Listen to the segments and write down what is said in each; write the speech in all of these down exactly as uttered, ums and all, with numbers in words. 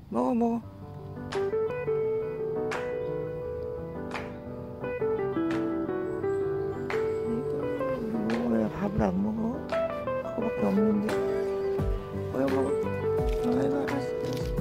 먹어 먹어. 이거 왜 밥을 안 먹어? 그거밖에 없는데. 먹어 먹어. 아이고 알았어.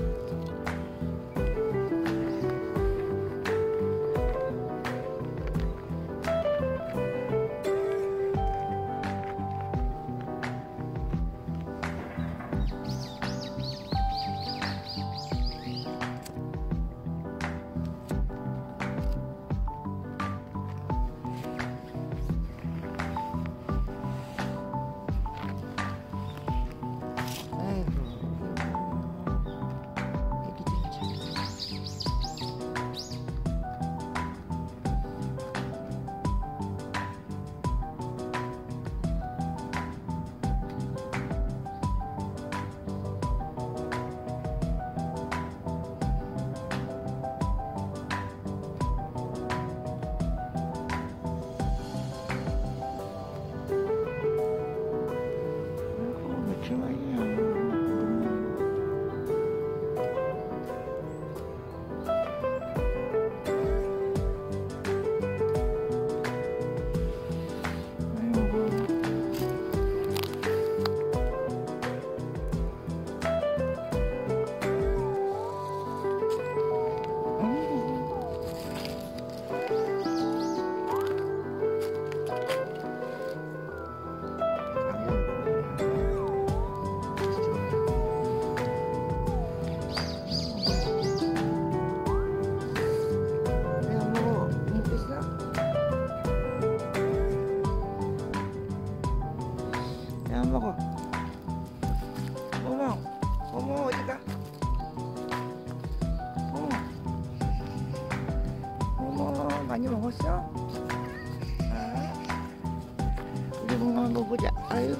안 먹어. 어머, 어머 어디가? 어머, 어머 많이 먹었어? 아, 우리 몽 한번 보자. 아이고,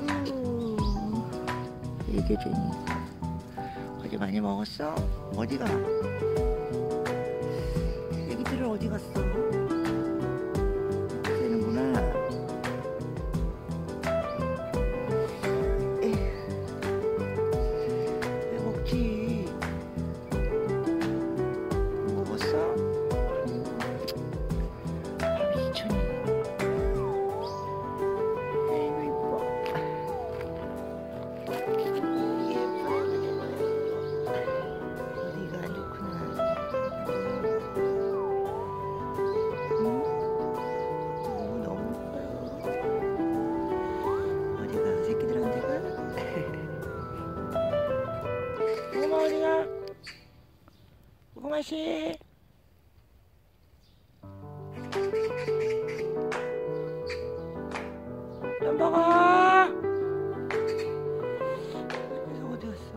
얘기해주니. 어디 많이 먹었어? 어디가? 애기들은 어디 갔어? 되는구나. 먹었어? 밥이 이천이. 아이고 이뻐. 예뻐요. 어디가 안 좋구나. 응? 오, 너무 예뻐요. 어디가? 새끼들한테 가? 엄마 어디가? 고마시. 좀 먹어. 어디 갔어?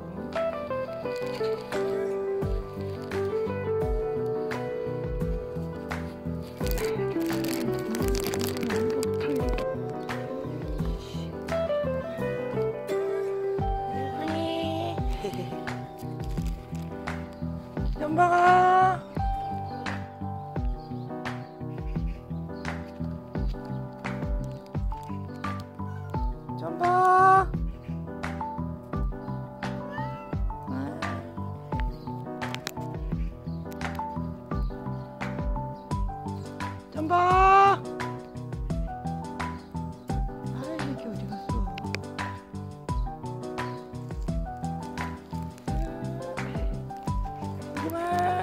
좀 먹어. 좀 봐. 좀 봐. 아, 이게 어디 갔어? 여기 봐.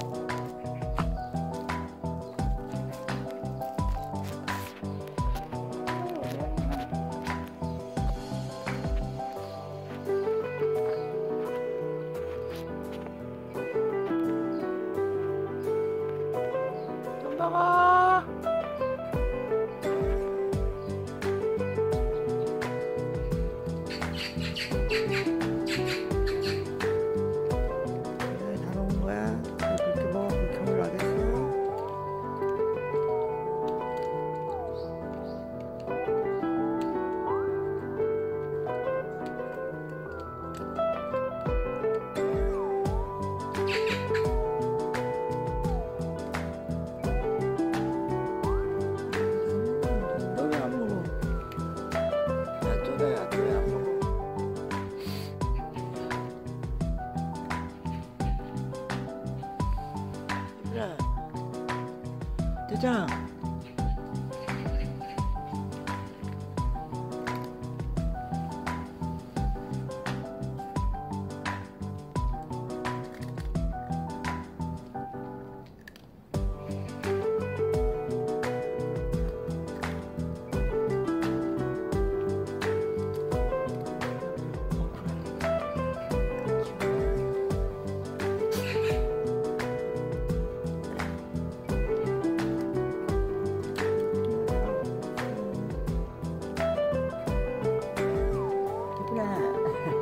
먹어. 다 먹은 거야. 보자.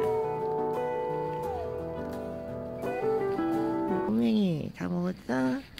꼬맹이 다 먹었어?